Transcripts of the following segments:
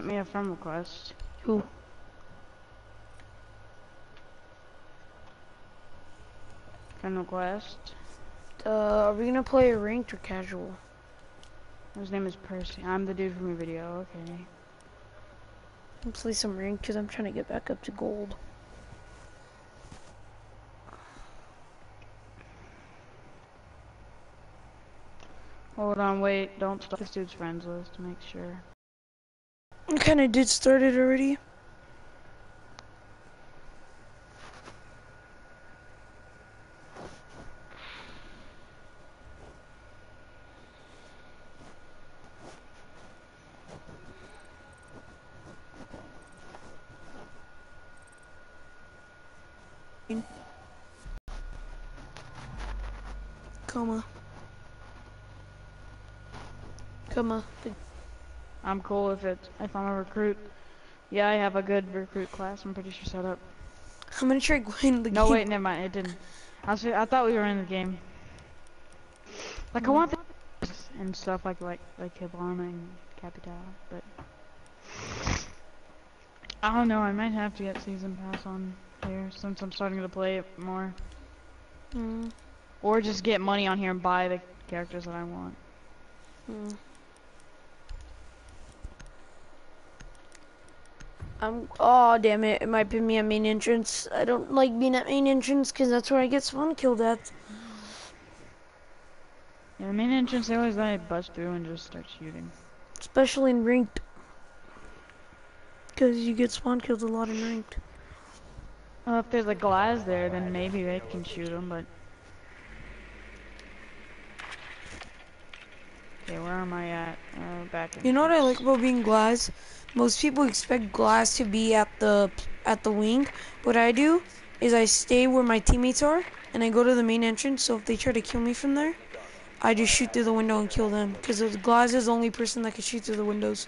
sent me a friend request. Who? Friend request. Are we gonna play ranked or casual? His name is Percy. I'm the dude from your video. Okay. Let's play some ranked because I'm trying to get back up to gold. Hold on, wait. Don't stop this dude's friends list to make sure. I kind of did start it already. Come on. I'm cool if I'm a recruit. Yeah, I have a good recruit class. I'm pretty sure set up. I'm gonna try going the game. No, wait, never mind. It didn't. I thought we were in the game. Like I want the and stuff like Hibana and Capital, but I don't know. I might have to get season pass on here since I'm starting to play it more. Or just get money on here and buy the characters that I want. Oh damn it! It might be me at main entrance. I don't like being at main entrance because that's where I get spawn killed at. Yeah, the main entrance, they always let me bust through and just start shooting. Especially in ranked. Because you get spawn killed a lot in ranked. Well, if there's a glass there, then maybe they can shoot them, but... Okay, where am I at? Back in. You know what I like about being glass? Most people expect glass to be at the wing. What I do is I stay where my teammates are, and I go to the main entrance, so if they try to kill me from there, I just shoot through the window and kill them. Because glass is the only person that can shoot through the windows.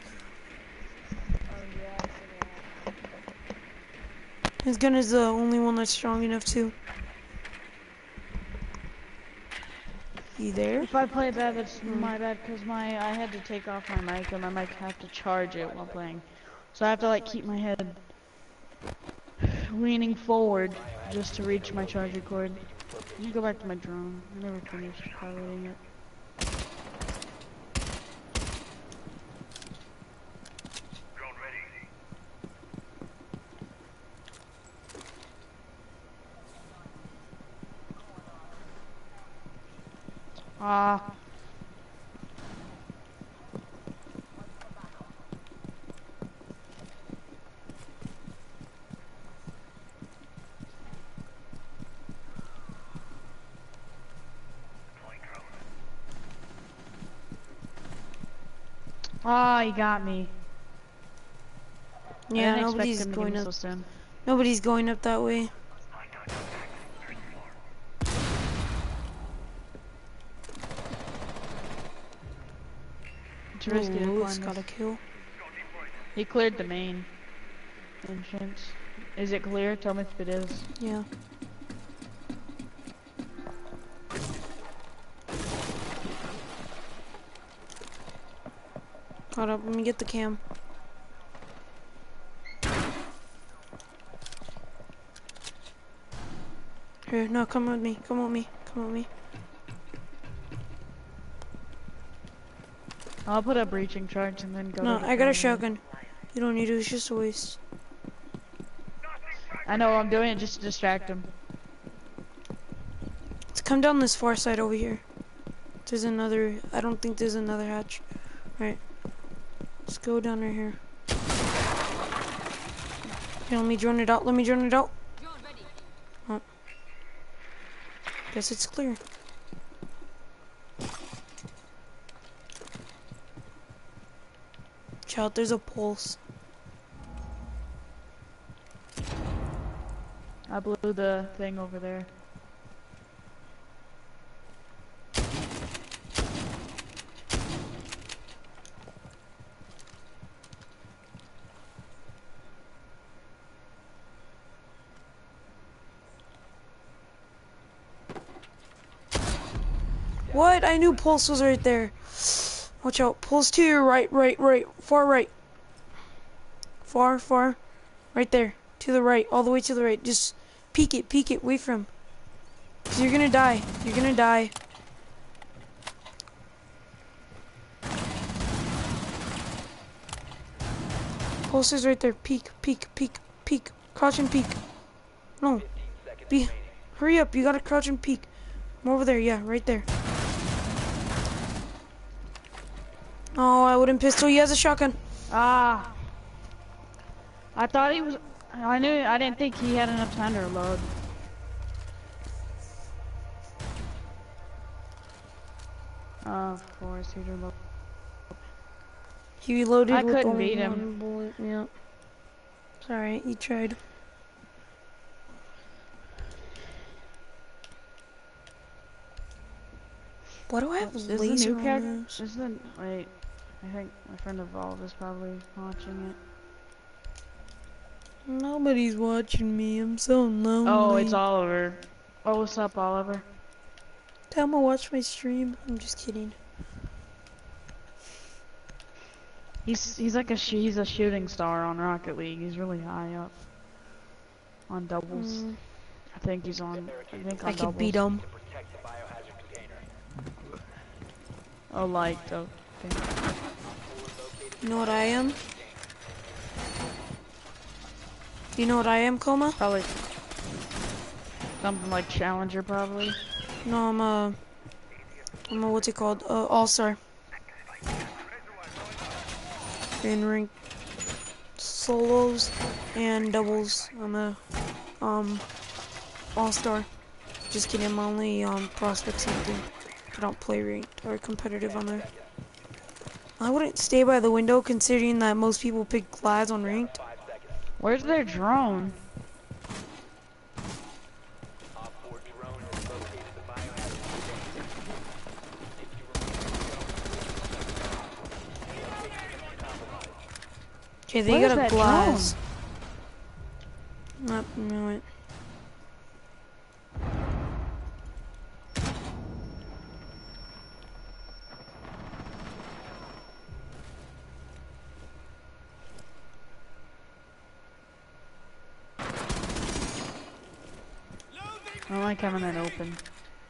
His gun is the only one that's strong enough to. You there? If I play bad, that's my bad, because I had to take off my mic, and my mic have to charge it while playing. So I have to, like, keep my head leaning forward just to reach my charger cord. Let me go back to my drone. I never finished piloting it. He got me. Yeah, nobody's going up. So Nobody's going up that way. It's risky to Lewis climb got a kill. He cleared the main entrance. Is it clear? Tell me if it is. Yeah. Hold up, let me get the cam. Here, no, come with me, come with me, come with me. I'll put a breaching charge and then go. No, I got a shotgun. You don't need it, it's just a waste. I know, I'm doing it just to distract him. Let's come down this far side over here. There's another, I don't think there's another hatch. Alright. Let's go down right here. Here, let me drone it out, let me drone it out. Oh. Guess it's clear. Watch out, there's a pulse. I blew the thing over there. What? I knew Pulse was right there. Watch out. Pulse to your right, far right. Far, far. Right there. To the right. All the way to the right. Just peek it. Peek it. Wait for him. 'Cause you're gonna die. You're gonna die. Posters right there. Peek, peek, peek, peek. Crouch and peek. No. Hurry up. You gotta crouch and peek. I'm over there. Yeah, right there. Oh, I wouldn't pistol. He has a shotgun. Ah. I thought he was. I didn't think he had enough time to reload. Of course, he reloaded. He reloaded I with couldn't only beat him. one bullet. Yeah. It's alright. You tried. Why do I have Is the laser new on character? this? Is the wait? I think my friend Evolve is probably watching it. Nobody's watching me. I'm so lonely. Oh, it's Oliver. Oh, what's up, Oliver? Tell him to watch my stream. I'm just kidding. He's like he's a shooting star on Rocket League. He's really high up on doubles. I think he's on. I think on I doubles. could beat him. Oh, like okay. You know what I am? You know what I am, Coma? Probably something like Challenger, probably. No, I'm a what's it called? All-Star. In rank solos and doubles. I'm a All-Star. Just kidding. I'm only prospect something. I don't play ranked or competitive on there. I wouldn't stay by the window considering that most people pick Glads on ranked. Where's their drone? Okay, they Where's got a that glass. Nope, knew it. I don't like having that open.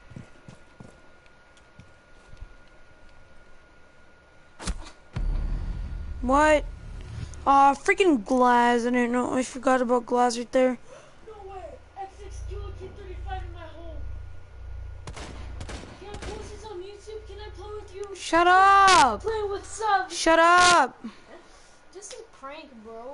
What? Aw, freaking glass. I didn't know. I forgot about glass right there. No way! X6 Duo T35 in my home. Can I post this on YouTube? Can I play with you? Shut up! Play with subs. Shut up! This is a prank, bro.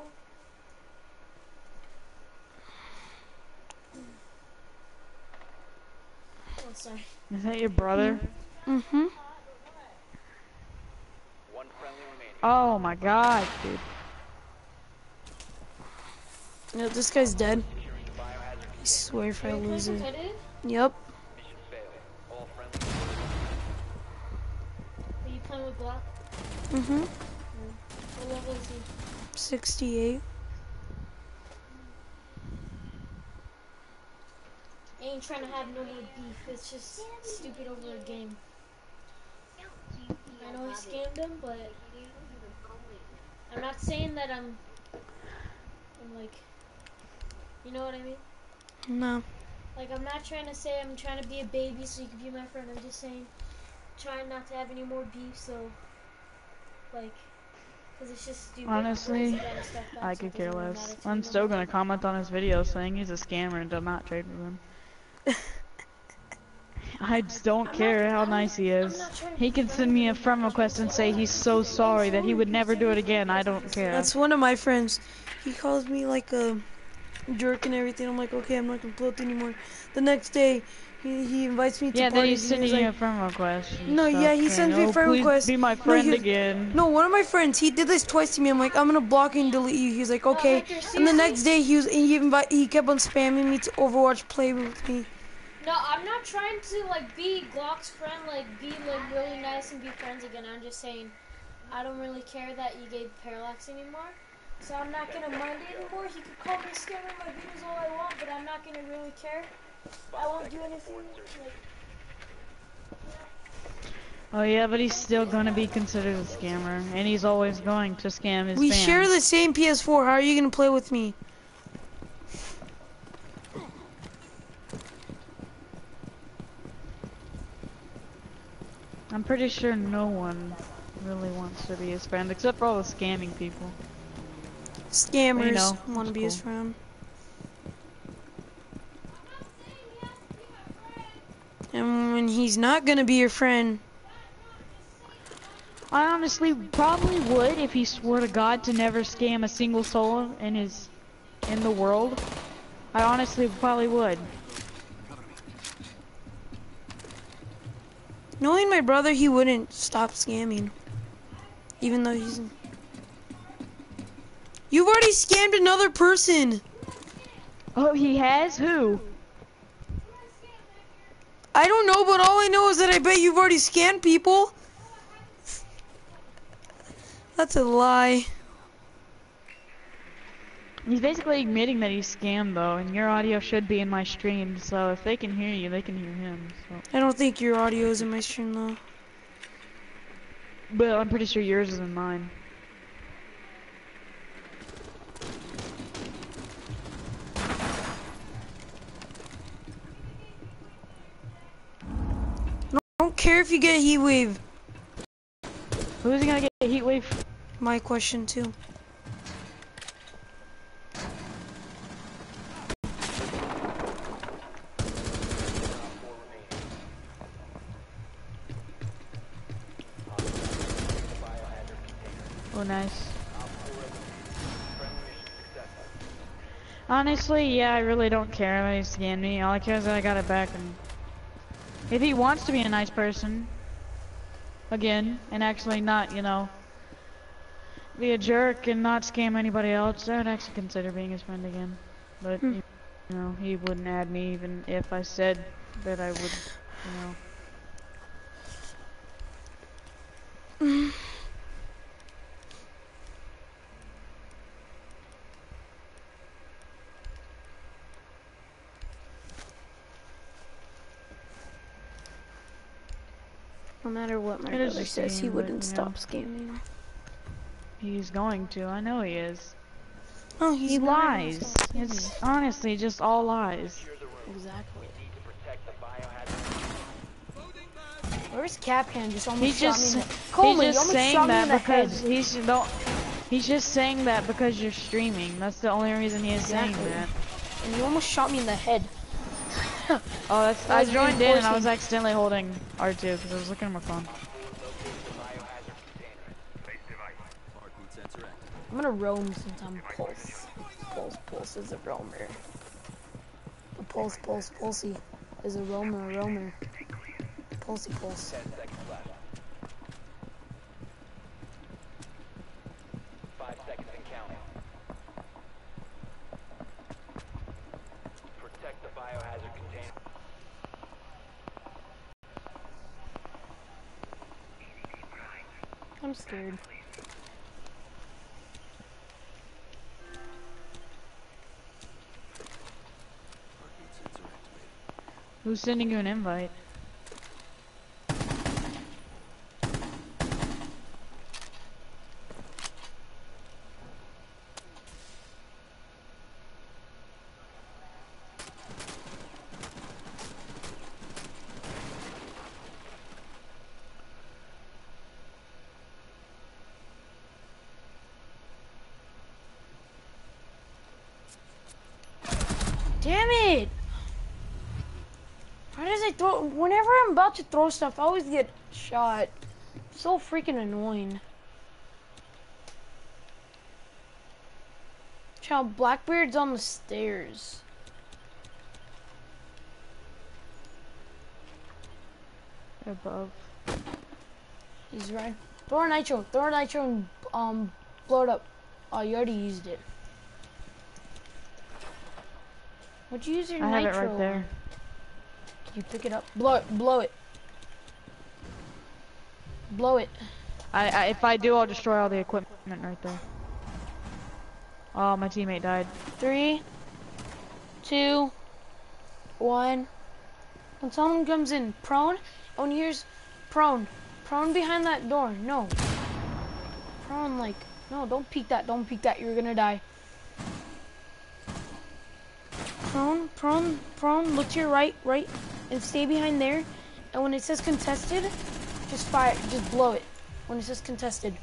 Oh, sorry. Is that your brother? Mm-hmm. Oh my god, dude. Yep, this guy's dead. I swear if I lose it. Yep. Are you playing with Glock? Mm-hmm. What level is he? 68. I ain't trying to have no more beef. It's just stupid over a game. I know he scammed him, but I'm not saying that I'm like, you know what I mean? No. Like, I'm not trying to say I'm trying to be a baby so you can be my friend. I'm just saying, trying not to have any more beef, so, like, because it's just stupid. Honestly, I I could care less. I'm still gonna comment on his video saying he's a scammer and do not trade with him. I just don't care how nice he is. He can send me a friend request and say he's so sorry that he would never do it again. I don't care. That's one of my friends. He calls me like a jerk and everything. I'm like, okay, I'm not gonna float anymore. The next day, he invites me to Yeah, then parties. he's sending you a friend request. No, yeah, he sends me a friend request. Be my friend again. No, one of my friends, he did this twice to me. I'm like, I'm gonna block you and delete you. He's like, okay. And the next day, he kept on spamming me to Overwatch play with me. No, I'm not trying to, like, be Glock's friend, like, be, like, really nice and be friends again. I'm just saying, I don't really care that you gave Parallax anymore. So I'm not gonna mind it anymore. He could call me a scammer in my videos all I want, but I'm not gonna really care. I won't do anything, like... Oh yeah, but he's still gonna be considered a scammer, and he's always going to scam his We fans. share the same PS4. How are you gonna play with me? I'm pretty sure no one really wants to be his friend, except for all the scamming people. Scammers But, you know, want to it's be his cool. friend. And when he's not gonna be your friend, I honestly probably would if he swore to God to never scam a single soul in the world. I honestly probably would. knowing my brother, he wouldn't stop scamming. Even though he's... You've already scammed another person! Oh, he has? Who? I don't know, but all I know is that I bet you've already scammed people. That's a lie. He's basically admitting that he's scammed though, and your audio should be in my stream, so if they can hear you, they can hear him, so. I don't think your audio is in my stream, though. But I'm pretty sure yours is in mine. I don't care if you get heat wave. Who's he gonna get a heat wave? My question, too. Oh, nice. Honestly, yeah, I really don't care if he scammed me. All I care is that I got it back, and if he wants to be a nice person, again, and actually not, you know, be a jerk and not scam anybody else, I would actually consider being his friend again. But, you know, he wouldn't add me even if I said that I would, you know. No matter what my It is brother a says, he shame, wouldn't but, you stop know. scamming. He's going to, I know he is. Oh, he's He never gonna lies. stop scamming. It's honestly just all lies. Exactly. Where's Capcan? Just almost He's shot just me in the... Coleman, he's you just almost saying shot me in that the head. because he's just saying that because you're streaming. That's the only reason he is saying Exactly. that. And you almost shot me in the head. Oh, that's That I was joined in and I was reinforcing. accidentally holding R2 because I was looking at my phone. I'm gonna roam since I'm Pulse. Pulse is a roamer. A Pulsey is a roamer. Pulse. 10 seconds left. 5 seconds and counting. Protect the biohazard container. I'm scared. Who's sending you an invite? Damn it! Why does I throw? Whenever I'm about to throw stuff, I always get shot. So freaking annoying. Child, Blackbeard's on the stairs. Above. He's right. Throw a nitro and blow it up. Oh, you already used it. What'd you use your I nitro? have it right there. Can you pick it up? Blow it. Blow it. Blow it. If I do, I'll destroy all the equipment right there. Oh, my teammate died. 3, 2, 1. When someone comes in prone, when he hears prone, Prone behind that door. No. Prone, like, no, don't peek that. Don't peek that. You're gonna die. Prone, prone, prone. Look to your right, right, and stay behind there. And when it says contested, just fire, just blow it. When it says contested.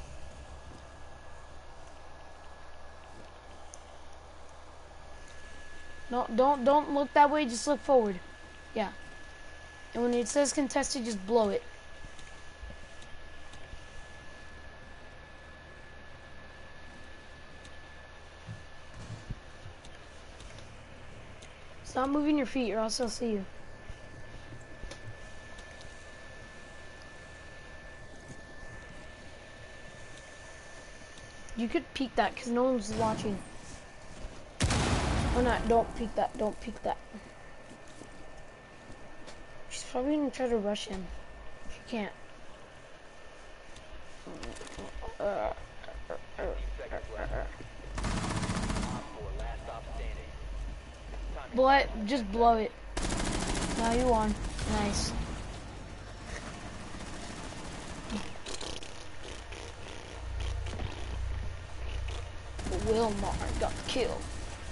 No, don't look that way. Just look forward. Yeah. And when it says contested, just blow it. Stop moving your feet or else I'll see you. You could peek that because no one's watching. Or not, don't peek that, don't peek that. She's probably gonna try to rush him. She can't. 15 seconds left. Op 4, last stop standing. Time to Blow it, just blow it. Now you won. Nice. Wilmar got killed.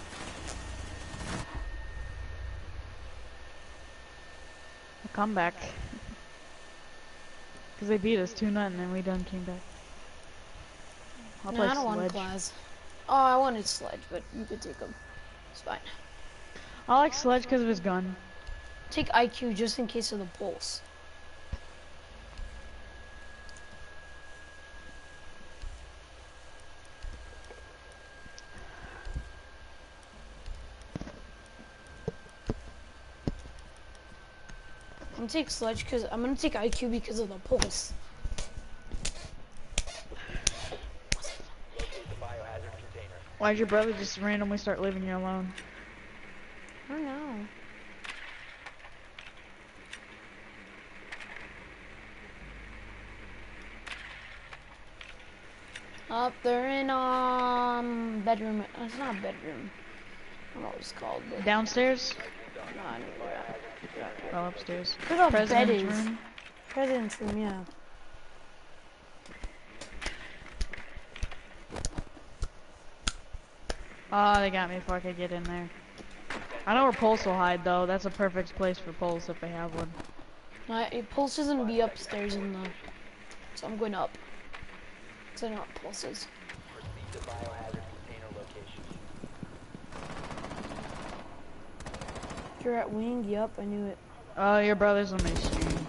A comeback. Because they beat us 2-0 and we done came back. I'll No, play I don't want Sledge. class. Oh, I wanted Sledge, but you could take him. It's fine. I like Sledge because of his gun. Take IQ just in case of the pulse. I'm gonna take Sledge because I'm gonna take IQ because of the pulse. locate the biohazard container. Why'd your brother just randomly start leaving you alone? I don't know. Up there in bedroom. It's not a bedroom. I don't know what it's called. But Downstairs? no, I know where that. Oh, upstairs. Where the bed President's is. room. President's room, yeah. Oh, they got me before I could get in there. I know where Pulse will hide though. That's a perfect place for Pulse if they have one. Pulse isn't be upstairs in the. So I'm going up. So I know what Pulse is. Proceed to biohazard container location. You're at wing. Yup, I knew it. Oh, your brother's on my stream.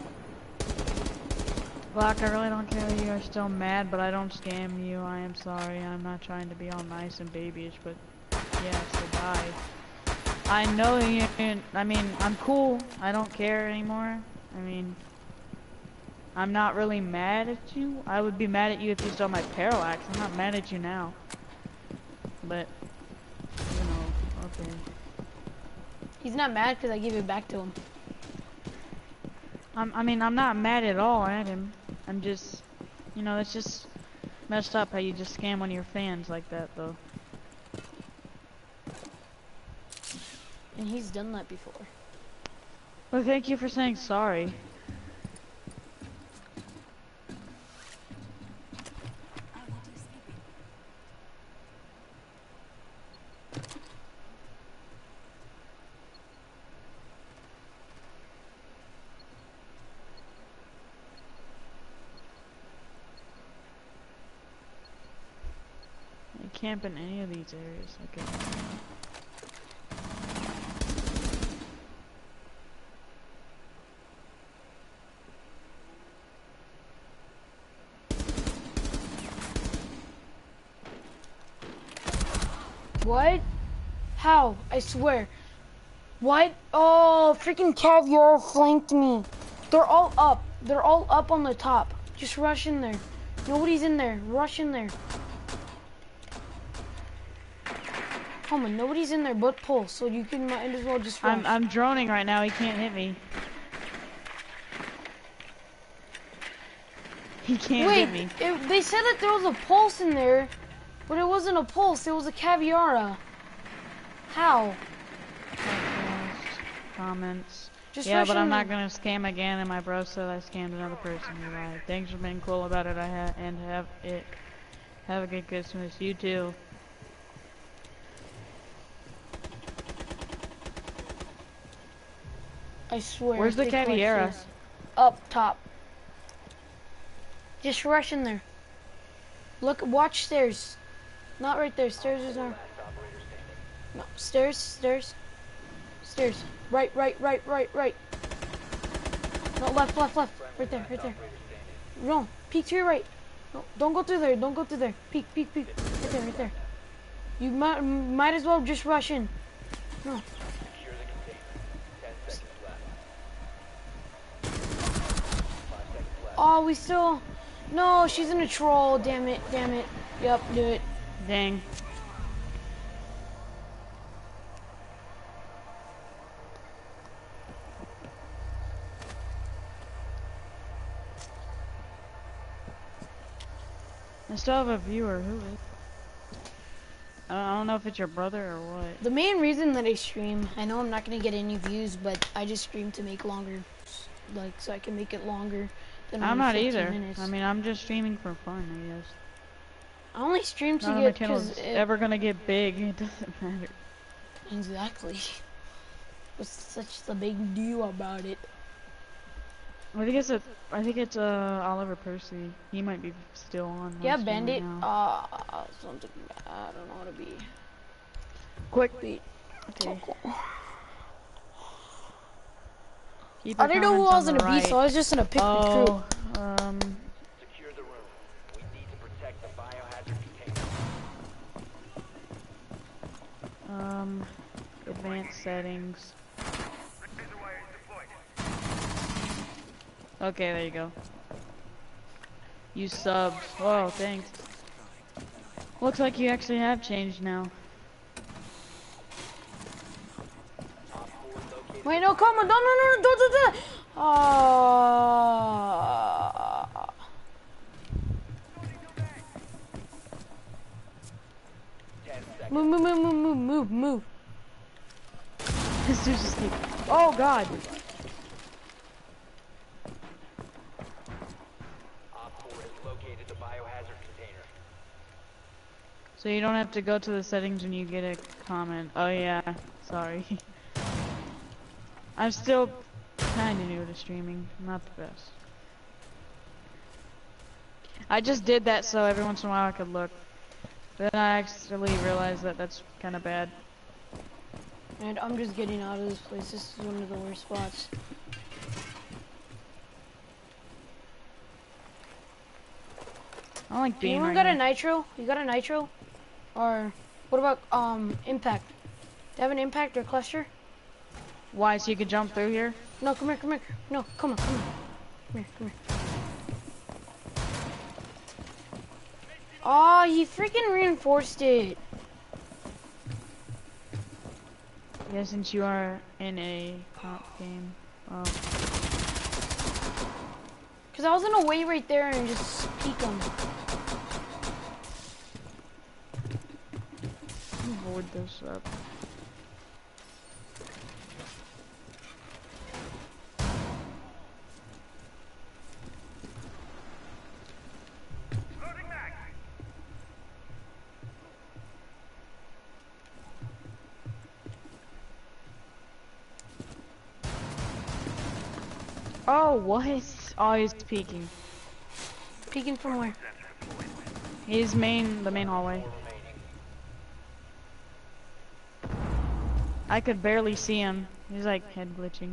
Block, I really don't care that you are still mad, but I don't scam you. I am sorry. I'm not trying to be all nice and babyish, but yeah, so bye. I know you. I mean, I'm cool. I don't care anymore. I mean, I'm not really mad at you. I would be mad at you if you stole my parallax. I'm not mad at you now. But, you know, okay. He's not mad because I gave it back to him. I mean, I'm not mad at all at him. I'm just, you know, it's just messed up how you just scam one of your fans like that, though. And he's done that before. Well, thank you for saying sorry. I camp in any of these areas. Okay. What? How? I swear. What? Oh, freaking Caviar flanked me. They're all up. They're all up on the top. Just rush in there. Nobody's in there. Rush in there. Come on, nobody's in there but Pulse, so you can might as well just rush. I'm droning right now. He can't hit me. He can't hit me. Wait, they said that there was a Pulse in there, but it wasn't a Pulse. It was a Caviara. How? Comments. Just Yeah, rush but in I'm there. not gonna scam again, and my bro said I scammed another person. He lied. Thanks for being cool about it. Have a good Christmas. You too. I swear. Where's the they clutched Caviera? this. Up top. Just rush in there. Look, watch stairs. Not right there. Stairs is not. No, stairs, stairs, stairs. Right. No, left. Right there. No, peek to your right. No, don't go through there. Don't go through there. Peek. Right there. You might as well just rush in. No. Secure the container. 10 seconds left. 5 seconds left. Oh, we still. No, she's in a troll. Damn it. Yep, do it. Dang. I still have a viewer. Who is? I don't know if it's your brother or what. The main reason that I stream, I know I'm not gonna get any views, but I just stream to make longer, like so I can make it longer than I'm only not 15 either. minutes. I mean, I'm just streaming for fun, I guess. I only stream to Not that my get channel's because ever gonna get big. It doesn't matter. exactly. What's such the big deal about it? I think it's Oliver Percy. He might be still on. Yeah, stream Bandit. right now. Something I don't know how to be. Quick. Wait. Okay. Keep I your didn't know who comments I was on gonna the be, right. so I was just gonna pick the crew. Secure the room. We need to protect the biohazard container. Advanced settings. Okay, there you go. Use subs. Oh, thanks. Looks like you actually have changed now. Wait, no, come on, no, don't do that. 10 seconds. Move. This dude just keep. Oh God. Op 4 has located the biohazard container. So you don't have to go to the settings when you get a comment. Oh yeah, sorry. I'm still kinda new to streaming. Not the best. I just did that so every once in a while I could look. Then I actually realized that that's kind of bad. And I'm just getting out of this place. This is one of the worst spots. I don't like being Anyone right got a here. nitro? You got a nitro? Or what about impact? Do you have an impact or cluster? Why, so you could jump through here? No, come here. No, come on. Come here. Oh, he freaking reinforced it. Yeah, since you are in a comp game. Oh. Cause I was gonna wait right there and just peek him. Board this up. Oh, what? Oh, he's peeking. Peeking from where? He's the main hallway. I could barely see him. He's like head glitching.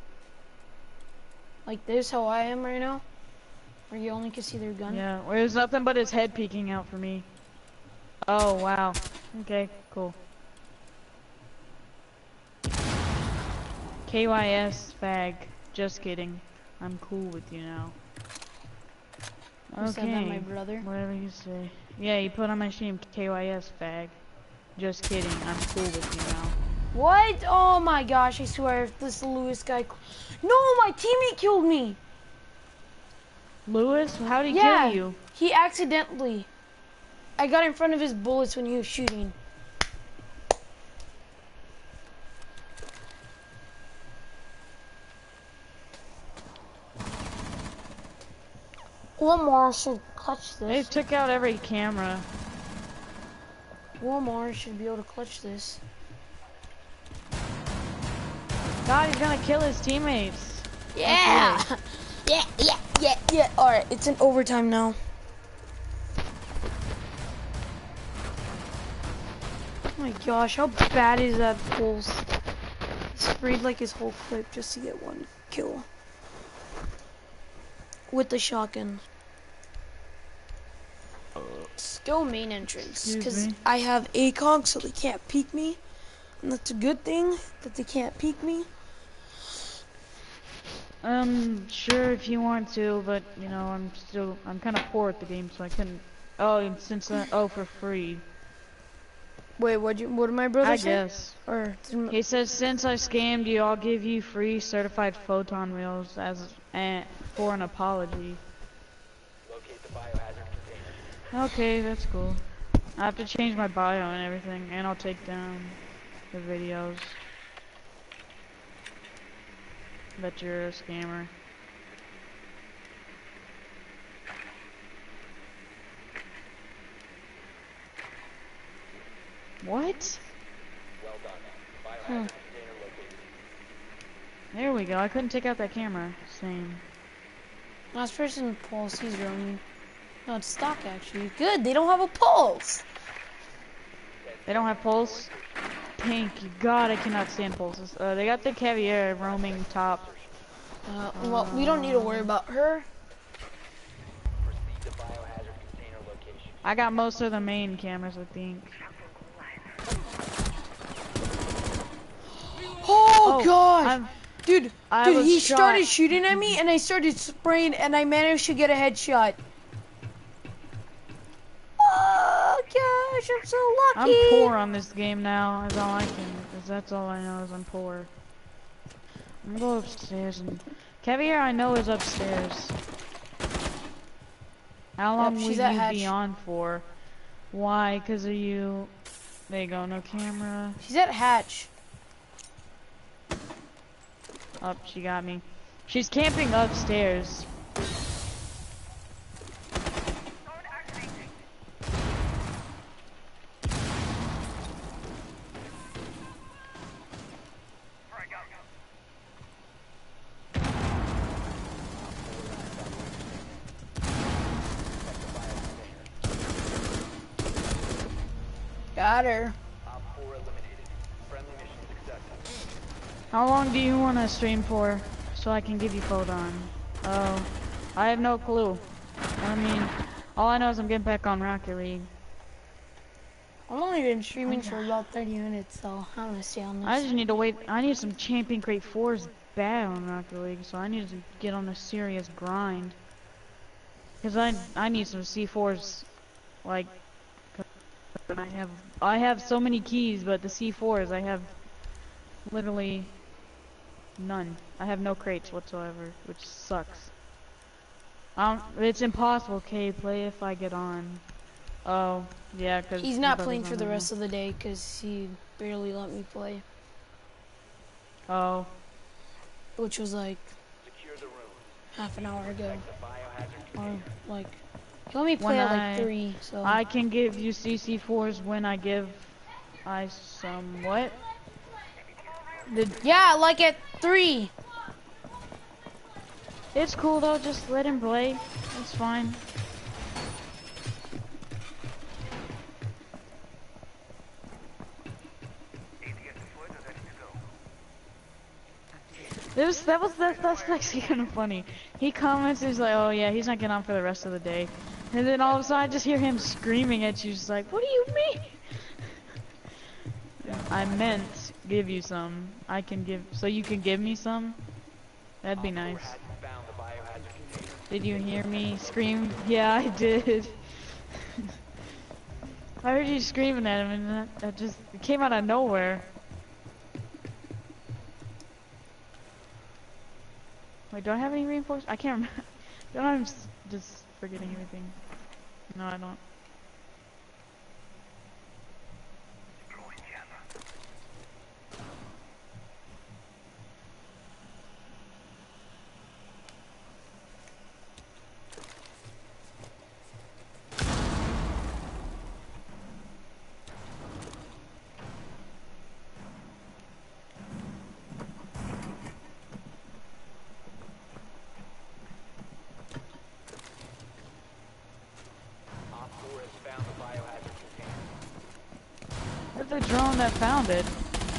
Like this, how I am right now? Where you only can see their gun? Yeah, well, there's nothing but his head peeking out for me. Oh, wow. Okay, cool. KYS fag. Just kidding. I'm cool with you now. Who said that, my Okay. brother? Whatever you say. Yeah, you put on my stream KYS fag. Just kidding. I'm cool with you now. What? Oh my gosh, I swear if this Lewis guy... No, my teammate killed me! Lewis, how did he Yeah, kill you? he accidentally. I got in front of his bullets when he was shooting. Walmart should clutch They this. took out every camera. Walmart should be able to clutch this. God, he's gonna kill his teammates. Yeah! Yeah. Alright, it's in overtime now. Oh my gosh, how bad is that Pulse? He sprayed like his whole clip just to get one kill. With the shotgun. Still main entrance, Excuse because me. I have ACOG so they can't peek me. And that's a good thing, that they can't peek me. Sure if you want to, but you know, I'm kind of poor at the game, so I couldn't. Oh, and for free. Wait, what did my brother I say? guess. Or, He says, since I scammed you, I'll give you free certified photon wheels for an apology. Locate the biohazard container. Okay, that's cool. I have to change my bio and everything, and I'll take down the videos that you're a scammer. What? Well done. Biohazard container located. There we go. I couldn't take out that camera. Same. last person Pulse, he's roaming. No, it's stock actually. Good, they don't have a Pulse. They don't have pulse. Thank you. God, I cannot stand pulses. They got the caviar roaming top. Well, we don't need to worry about her. Proceed to biohazard container location. I got most of the main cameras, I think. Oh, gosh! Dude, I was he shot. started shooting at me and I started spraying and I managed to get a headshot. Oh gosh, I'm so lucky. I'm poor on this game now. Is all I can. Cause that's all I know is I'm poor. I'm gonna go upstairs and caviar I know is upstairs. How long will she's you at hatch. be on for? Why? Cause of you. There you go. No camera. She's at hatch. Up, she got me. She's camping upstairs. Got her. Op 4 eliminated. Friendly mission successful. How long do you want to stream for, so I can give you photon? Oh, I have no clue. I mean, all I know is I'm getting back on Rocket League. I've only been streaming for about 30 minutes, so I'm gonna stay on this. I just need to wait. I need some Champion Crate 4s bad on Rocket League, so I need to get on a serious grind. Cause I need some C4s, like, 'cause I have so many keys, but the C4s I have literally none. I have no crates whatsoever, which sucks. It's impossible, play if I get on. Oh, yeah, cause He's not playing for the rest of the day because he barely let me play, Oh, which was like Secure the room. half an hour ago. The biohazard Or container. like, he let me play When at I- like 3, so. I can give you CC4s when I give some what? Yeah, like at 3. It's cool though, just let him play. It's fine. That's actually kind of funny. He comments, he's like, oh yeah, he's not getting on for the rest of the day. And then all of a sudden I just hear him screaming at you, just like, what do you mean? I meant give you some. I can give, so you can give me some? That'd be nice. Has found the biohazard container. Did you hear me scream? Yeah, I did. I heard you screaming at him and that just it came out of nowhere. Wait, do I have any reinforcements? I can't remember. Don't I'm just forgetting everything. No, I don't. the drone that found it.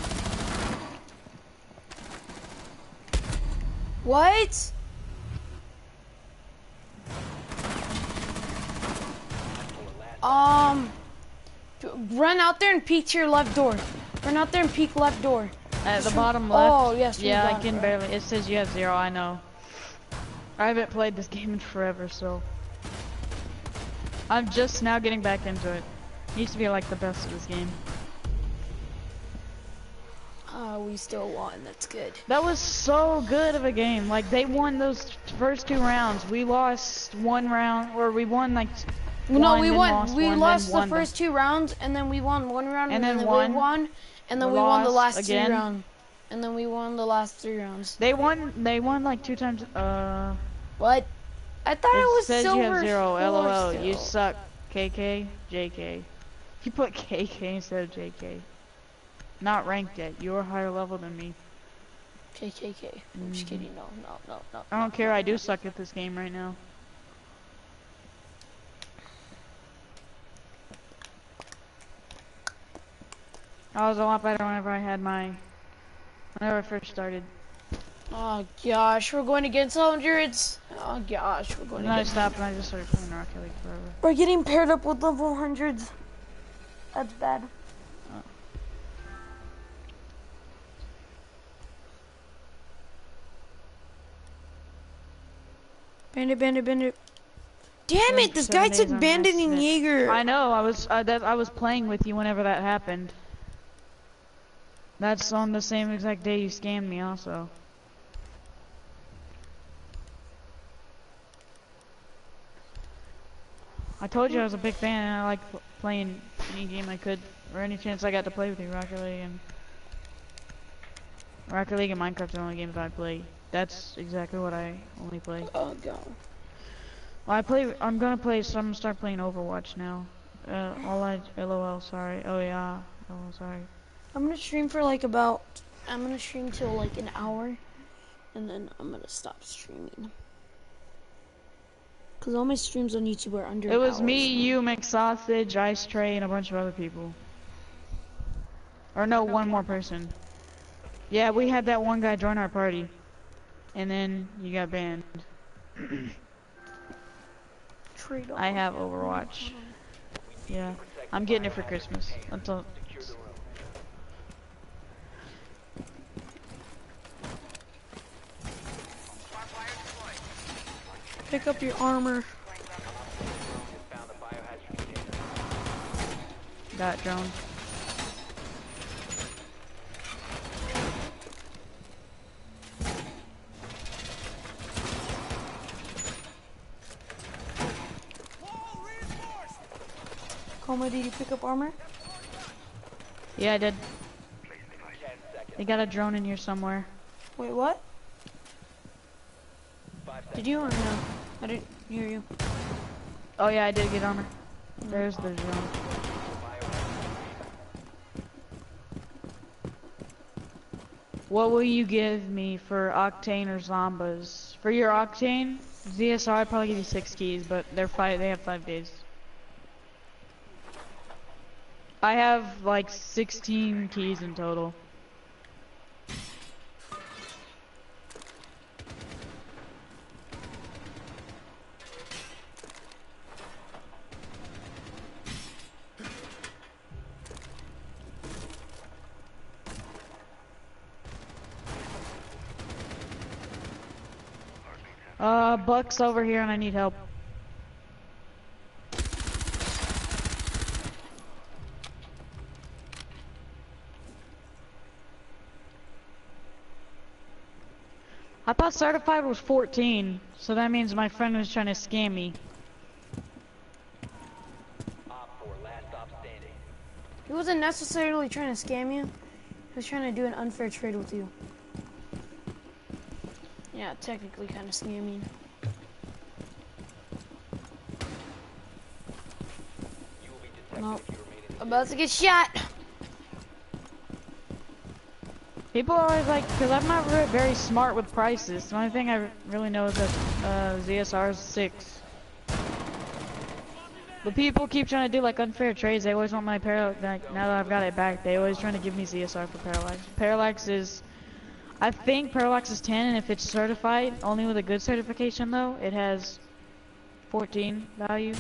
What? Run out there and peek to your left door. Run out there and peek left door. At the bottom left? Oh, yes. we Yeah, I got can it. barely. It says you have 0, I know. I haven't played this game in forever, so. I'm just now getting back into it. Used to be like the best of this game. We still won. That's good. That was so good of a game. Like, they won those first 2 rounds. We lost 1 round, or we won like No, one, we then won. We one, lost then the won first 2 rounds, and then we won 1 round, And then we won. won, and then We we won the lost last again. 3 rounds, and then we won the last 3 rounds. They won like 2 times. What? I thought it It was says you silver have 0. 4 LOL. still. You suck. KK. JK. You put KK instead of JK. Not ranked yet. You're higher level than me. KKK. I'm just kidding. No. I don't care. I do suck at this game right now. I was a lot better whenever I first started. Oh gosh, we're going against hundreds. Oh gosh, we're going And then I against. stopped and I just started playing Rocket League forever. We're getting paired up with level hundreds. That's bad. Bandit. Damn it! This 7 guy days took on Bandit my and Smith. Jaeger. I know. I was playing with you whenever that happened. That's on the same exact day you scammed me, also. I told you I was a big fan, and I like playing any game I could, or any chance I got to play with you. Rocket League and Minecraft are the only games I play. That's exactly what I only play. Oh god. Well, I'm gonna start playing Overwatch now. LOL, sorry. Oh yeah, oh sorry. I'm gonna stream till like an hour, and then I'm gonna stop streaming. Cause all my streams on YouTube are under. It was an hour, me, so. you, McSausage, Ice Tray, and a bunch of other people. Or no, one more person. Yeah, we had that one guy join our party, and then you got banned. Trade I off. have Overwatch. Yeah, I'm getting it for Christmas. Until Secure the room. Pick up your armor. Found the biohazard container. got drone. Coma, did you pick up armor? Yeah, I did. 10 seconds. They got a drone in here somewhere. Wait, what? 5 seconds. Did you or no? I didn't hear you. Oh yeah, I did get armor. There's the drone. What will you give me for Octane or Zombas? For your Octane, ZSR, I'd probably give you 6 keys, but they have 5 days. I have like 16 keys in total. Buck's over here and I need help. I thought certified was 14, so that means my friend was trying to scam me. Op 4, last stop standing. He wasn't necessarily trying to scam you. He was trying to do an unfair trade with you. Yeah, technically kind of scamming. You will be detected Nope. if you remain in the About to get shot. People are always like, because I'm not very smart with prices. The only thing I really know is that ZSR is 6. But people keep trying to do like unfair trades. They always want my parallax. Like, now that I've got it back, they always trying to give me CSR for parallax. Parallax is, I think parallax is 10, and if it's certified, only with a good certification though, it has 14 value.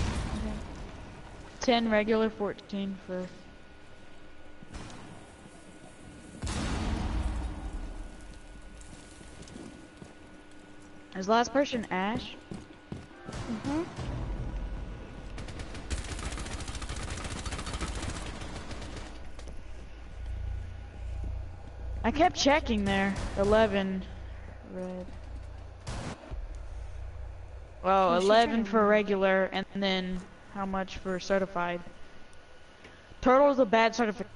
10 regular, 14 for. Is last person Ash? Mhm. I kept checking there. 11 red. Well, Oh, she's 11 trying for to- regular, and then how much for certified? Turtle's a bad certificate.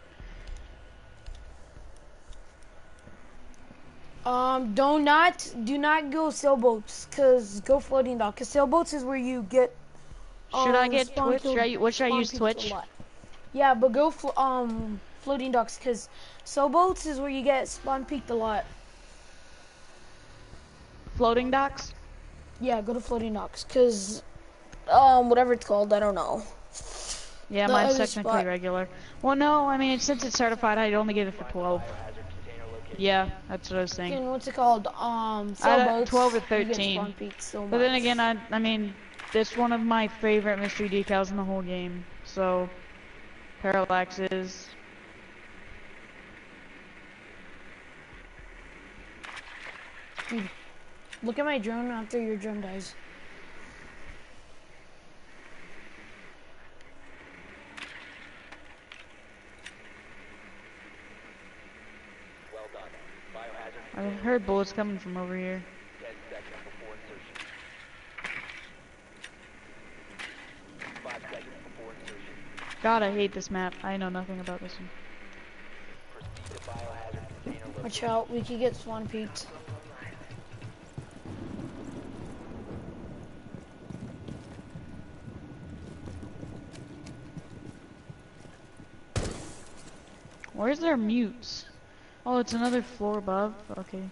Do not go sailboats, cause go floating dock. Cause sailboats is where you get. Should I get spawn Twitch? killed- What should I spawn use, peeked a Twitch? lot. Yeah, but go floating docks, cause sailboats is where you get spawn peeked a lot. Floating docks? Yeah, go to floating docks, cause whatever it's called, I don't know. Yeah, The mine's other technically spot. regular. Well, no, I mean, since it's certified, I'd only get it for 12. Yeah, that's what I was saying. And what's it called? Sailboats. 12 or You get 13. spawn peeked so But then much. again, I mean, this one of my favorite mystery decals in the whole game. So, parallax is. Look at my drone after your drone dies. Well done. Biohazard I heard bullets coming from over here. 10 seconds before insertion. 5 seconds before insertion. God, I hate this map. I know nothing about this one. Proceed to biohazard container location. Watch out, we could get spawn peeked. Where's their mutes? Oh, it's another floor above? Okay.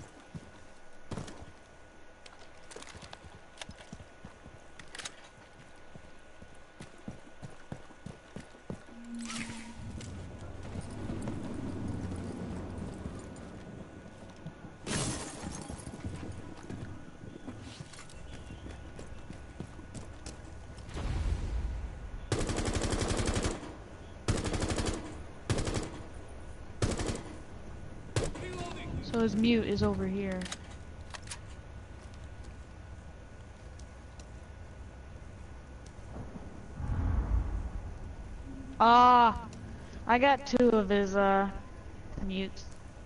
So his mute is over here. Ah, I got 2 of his mutes.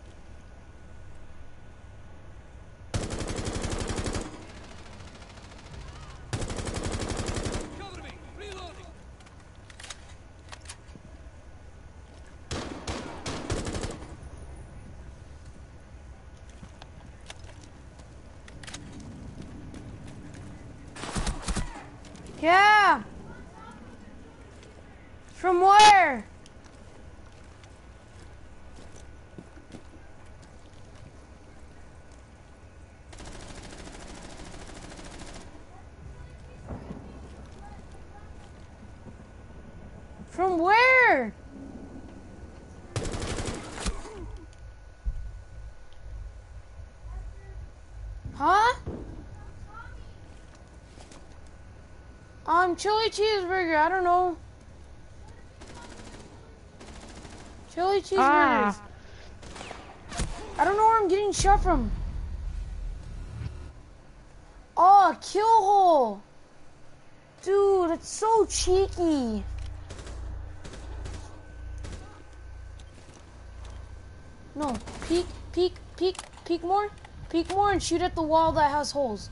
Yeah! From where? From where? Huh? Chili cheeseburger, I don't know. Chili cheeseburgers. Ah, I don't know where I'm getting shot from. Oh, kill hole. Dude, that's so cheeky. No, peek, peek, peek, peek more. Peek more and shoot at the wall that has holes.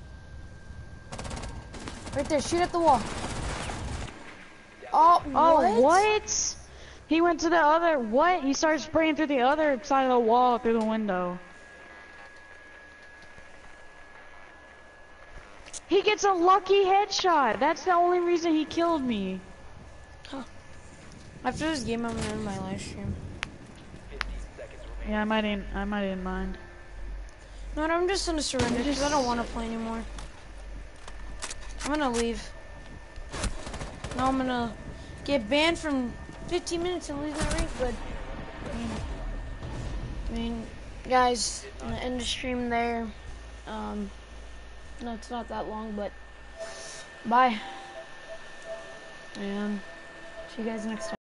Right there, shoot at the wall. Oh, oh, what? He went to the other, what? He started spraying through the other side of the wall through the window. He gets a lucky headshot. That's the only reason he killed me. Huh. After this game, I'm gonna end my live stream. 15 seconds remaining. Yeah, I might didn't mind. No, I'm just gonna surrender because I don't want to play anymore. I'm gonna leave. Now I'm gonna get banned from 15 minutes and lose my rank, but I mean, guys, I'm gonna end the stream there. No, it's not that long, but bye. And see you guys next time.